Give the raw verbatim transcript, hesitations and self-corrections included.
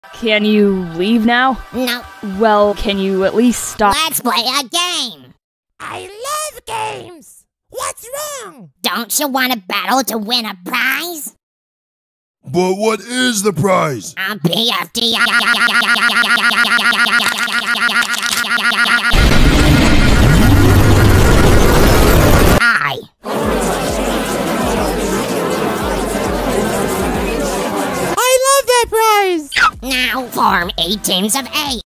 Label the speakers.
Speaker 1: Can you leave now?
Speaker 2: No.
Speaker 1: Well, can you at least stop?
Speaker 2: Let's play a game.
Speaker 3: I love games. What's wrong?
Speaker 2: Don't you want to battle to win a prize?
Speaker 4: But what is the prize?
Speaker 2: A B F D. I.
Speaker 3: I love that prize.
Speaker 2: Now form eight teams of eight.